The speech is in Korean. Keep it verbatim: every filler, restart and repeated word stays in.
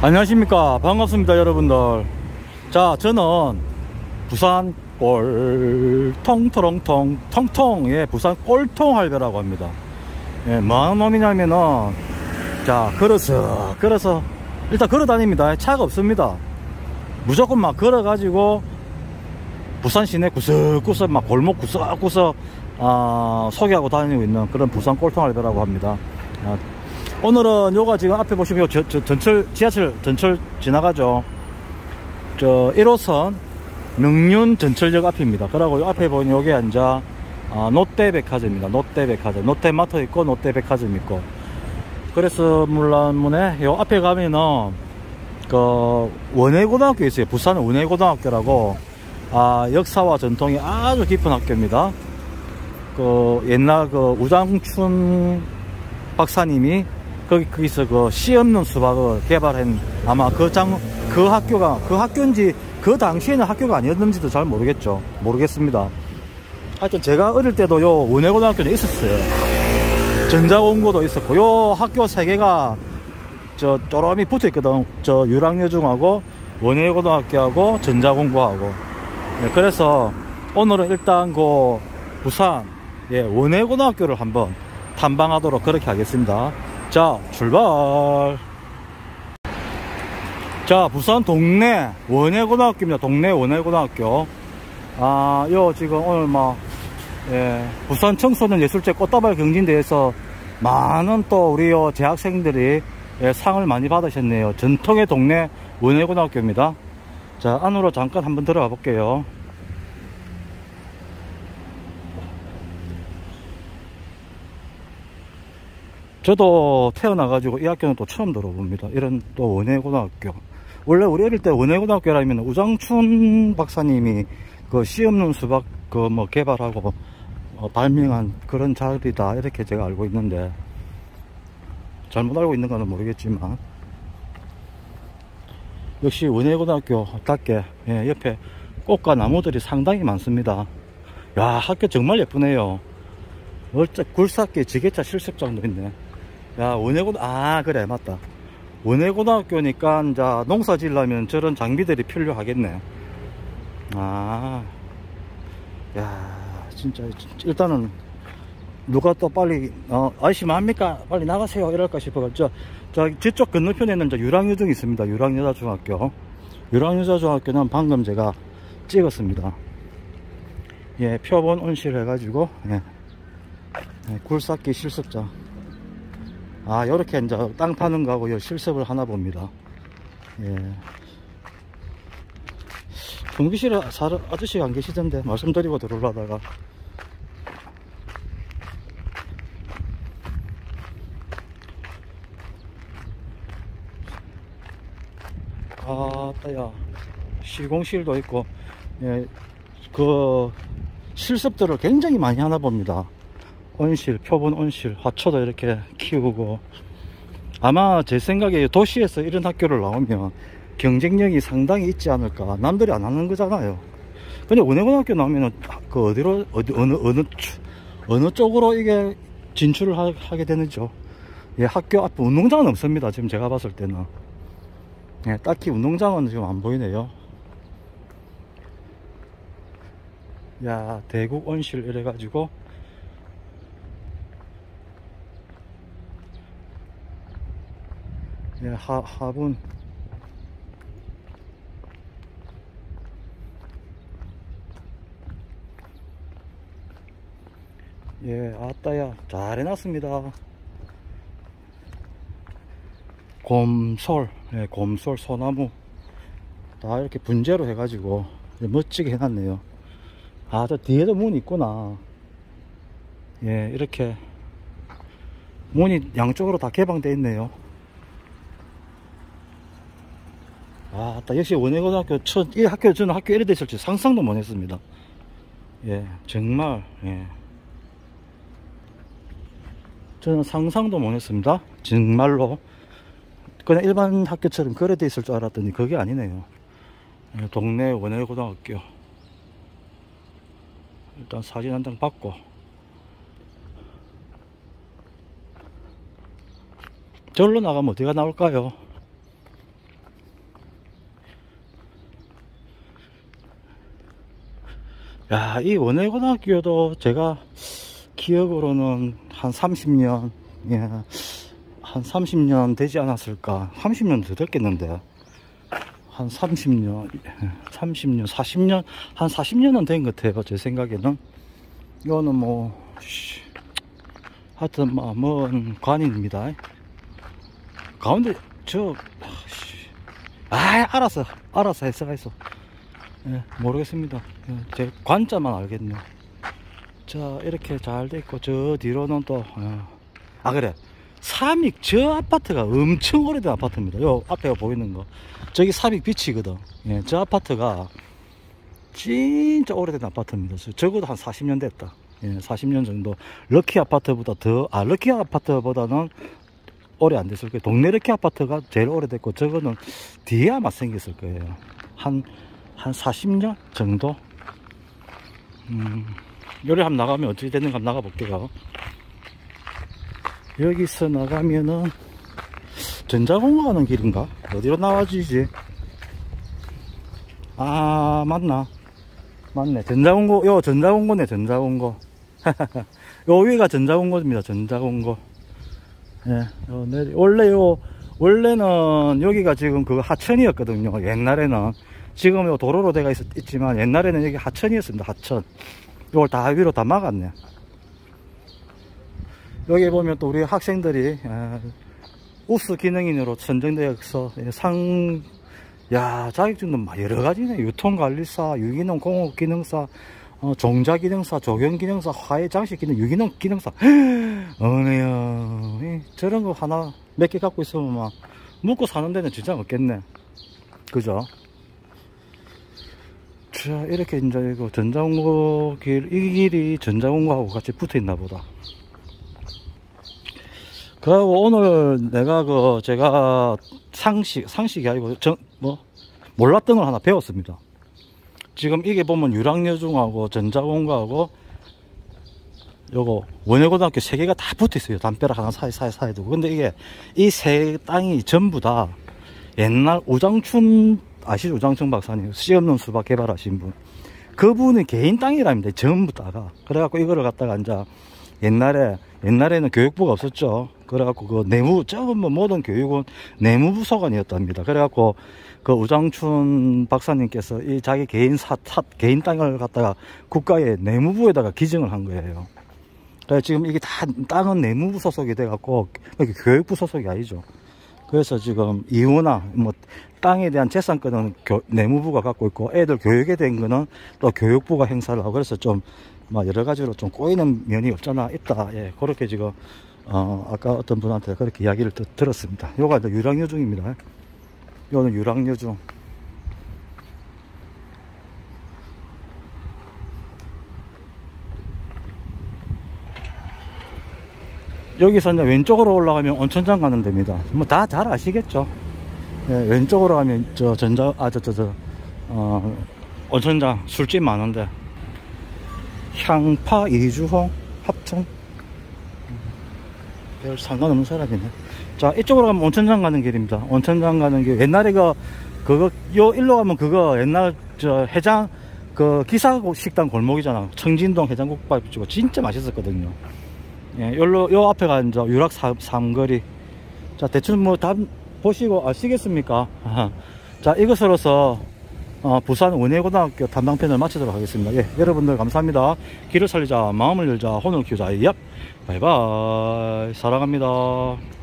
안녕하십니까, 반갑습니다 여러분들. 자, 저는 부산 꼴통토롱통 통통, 예, 부산 꼴통 할배라고 합니다. 예, 뭐하는 놈이냐면은, 자, 걸어서 걸어서 일단 걸어 다닙니다. 차가 없습니다. 무조건 막 걸어 가지고 부산 시내 구석구석 막 골목 구석구석 아, 소개하고 다니고 있는 그런 부산 꼴통 할배라고 합니다. 아, 오늘은 요가 지금 앞에 보시면 저, 저 전철, 지하철 전철 지나가죠. 저 일 호선 능륜 전철역 앞입니다. 그러고 요 앞에 보니 요게 앉아 아, 롯데백화점입니다. 롯데백화점, 롯데마트 있고 롯데백화점 있고. 그래서 물란문에 요 앞에 가면은 그 원해고등학교 있어요. 부산 원해고등학교라고. 아, 역사와 전통이 아주 깊은 학교입니다. 그 옛날 그 우장춘 박사님이 거기 거기서 그 씨 없는 수박을 개발한, 아마 그 장 그 학교가 그 학교인지 그 당시에는 학교가 아니었는지도 잘 모르겠죠. 모르겠습니다. 하여튼 제가 어릴 때도 요 원해고등학교는 있었어요. 전자공고도 있었고, 요 학교 세 개가 저 쪼라미 붙어 있거든. 저 유랑여중하고 원해고등학교하고 전자공고하고. 네, 그래서 오늘은 일단 그 부산, 예, 원해고등학교를 한번 탐방하도록 그렇게 하겠습니다. 자, 출발. 자, 부산 동네 원해고등학교입니다. 동네 원해고등학교. 아, 요 지금 오늘 막, 예, 부산 청소년 예술제 꽃다발 경진대회에서 많은 또 우리 요 재학생들이, 예, 상을 많이 받으셨네요. 전통의 동네 원해고등학교입니다. 자, 안으로 잠깐 한번 들어가 볼게요. 저도 태어나가지고 이 학교는 또 처음 들어봅니다. 이런 또 원해고등학교. 원래 우리 어릴 때 원해고등학교라면 우장춘 박사님이 그 씨 없는 수박 그 뭐 개발하고 어 발명한 그런 자리다, 이렇게 제가 알고 있는데, 잘못 알고 있는 거는 모르겠지만, 역시 원해고등학교답게, 예, 옆에 꽃과 나무들이 상당히 많습니다. 야, 학교 정말 예쁘네요. 어째 굴삭기 지게차 실습장도 있네. 야, 원해고, 아, 그래, 맞다. 원해고등학교니까, 이제 농사 지으려면 저런 장비들이 필요하겠네. 아, 야, 진짜, 일단은, 누가 또 빨리, 어, 아저씨 뭐합니까? 빨리 나가세요. 이럴까 싶어가지고, 저, 저, 저쪽 건너편에는 이제 유랑여중이 있습니다. 유랑여자중학교. 유랑여자중학교는 방금 제가 찍었습니다. 예, 표본 온실 해가지고, 예. 네, 굴삭기 실습장. 아, 요렇게 이제 땅 파는 거하고 요 실습을 하나 봅니다. 예. 경비실에 사람, 아저씨가 안 계시던데, 말씀드리고 들어오려다가. 아, 따야. 시공실도 있고, 예, 그, 실습들을 굉장히 많이 하나 봅니다. 온실, 표본 온실, 화초도 이렇게 키우고. 아마 제 생각에 도시에서 이런 학교를 나오면 경쟁력이 상당히 있지 않을까. 남들이 안 하는 거잖아요. 근데 원해고등학교 나오면은 그 어디로, 어디, 어느, 어느, 어느 쪽으로 이게 진출을 하, 하게 되는지요. 예, 학교 앞에 운동장은 없습니다. 지금 제가 봤을 때는. 예, 딱히 운동장은 지금 안 보이네요. 야, 대국 온실 이래가지고. 예, 하, 하분. 예, 아따야, 잘 해놨습니다. 곰솔, 예, 곰솔, 소나무. 다 이렇게 분재로 해가지고 멋지게 해놨네요. 아, 저 뒤에도 문이 있구나. 예, 이렇게 문이 양쪽으로 다 개방되어 있네요. 아, 역시 원해고등학교 첫, 이 학교, 저는 학교 이래 됐을지 상상도 못 했습니다. 예, 정말, 예. 저는 상상도 못 했습니다. 정말로. 그냥 일반 학교처럼 그래 돼 있을 줄 알았더니 그게 아니네요. 예, 동네 원해고등학교. 일단 사진 한 장 받고. 절로 나가면 어디가 나올까요? 야, 이 원해고등학교도 제가 기억으로는 한 삼십 년, 예, 한 삼십 년 되지 않았을까. 삼십 년 더 됐겠는데. 한 삼십 년, 삼십 년, 사십 년, 한 사십 년은 된 것 같아요. 제 생각에는. 이거는 뭐, 하여튼, 뭐, 먼 관입니다. 가운데, 저, 아, 알았어. 알았어. 했어, 했어. 예, 모르겠습니다. 제 관자만 알겠네요. 자, 이렇게 잘 돼 있고, 저 뒤로는 또, 어. 아, 그래. 삼익, 저 아파트가 엄청 오래된 아파트입니다. 요 앞에 보이는 거. 저기 삼익 비치거든. 예, 저 아파트가 진짜 오래된 아파트입니다. 적어도 한 사십 년 됐다. 예, 사십 년 정도. 럭키 아파트보다 더, 아, 럭키 아파트보다는 오래 안 됐을 거예요. 동네 럭키 아파트가 제일 오래됐고, 저거는 뒤에 아마 생겼을 거예요. 한, 한 사십 년 정도? 음, 요리 한번 나가면 어떻게 되는가 한번 나가볼게요. 여기서 나가면은 전자공고 가는 길인가? 어디로 나와지지? 아, 맞나? 맞네. 전자공고, 요 전자공고네, 전자공고. 요 위가 전자공고입니다. 전자공고. 예, 요 내리, 원래 요, 원래는 여기가 지금 그 하천이었거든요. 옛날에는. 지금 요 도로로 돼가 있, 있지만 옛날에는 여기 하천이었습니다. 하천. 이걸 다 위로 다 막았네. 여기 보면 또 우리 학생들이 우수 기능인으로 선정되어서 상, 야, 자격증도 막 여러 가지네. 유통관리사, 유기농 공업기능사, 어, 종자기능사, 조경기능사, 화해장식기능, 유기농 기능사. 어네요. 저런 거 하나 몇 개 갖고 있으면 막 먹고 사는 데는 진짜 없겠네. 그죠? 자, 이렇게 이제 이거 전자공고 길, 이 길이 전자공고하고 같이 붙어 있나 보다. 그리고 오늘 내가 그 제가 상식 상식이 아니고 정, 뭐 몰랐던 걸 하나 배웠습니다. 지금 이게 보면 유랑여중하고 전자공고하고 요거 원해고등학교 세 개가 다 붙어 있어요. 담벼락 하나 사이 사이 사이 두고. 근데 이게 이 세 땅이 전부 다 옛날 우장춘 아시죠? 우장춘 박사님 씨 없는 수박 개발하신 분. 그분의 개인 땅이랍니다. 전부 다가. 그래갖고 이거를 갖다가 이제 옛날에 옛날에는 교육부가 없었죠. 그래갖고 그 내무, 저건 뭐 모든 교육은 내무부 소관이었답니다. 그래갖고 그 우장춘 박사님께서 이 자기 개인 사, 사 개인 땅을 갖다가 국가의 내무부에다가 기증을 한 거예요. 그래서 지금 이게 다 땅은 내무부 소속이 돼갖고 교육부 소속이 아니죠. 그래서 지금 이후나 뭐 땅에 대한 재산권은 교, 내무부가 갖고 있고 애들 교육에 대한 거는 또 교육부가 행사를 하고 그래서 좀 막 여러 가지로 좀 꼬이는 면이 없잖아 있다. 예, 그렇게 지금 어 아까 어떤 분한테 그렇게 이야기를 드, 들었습니다. 요가 이제 유랑여중입니다. 요는 유랑여중. 여기서 이제 왼쪽으로 올라가면 온천장 가는 데입니다. 뭐 다 잘 아시겠죠? 예, 왼쪽으로 가면 저 전자 아 저 저 저 어 온천장 술집 많은데. 향파, 이주홍, 합천. 별 상관없는 사람이네. 자, 이쪽으로 가면 온천장 가는 길입니다. 온천장 가는 길. 옛날에 그, 그거, 요, 일로 가면 그거, 옛날, 저, 해장, 그, 기사식당 골목이잖아. 청진동 해장국밥집이고, 진짜 맛있었거든요. 예, 요로, 요 앞에가 이제 유락 삼거리. 자, 대충 뭐, 다 보시고 아시겠습니까? 자, 이것으로서, 어, 부산 원해고등학교 탐방편을 마치도록 하겠습니다. 예, 여러분들 감사합니다. 길을 살리자, 마음을 열자, 혼을 키우자. 얍, 바이바이. 사랑합니다.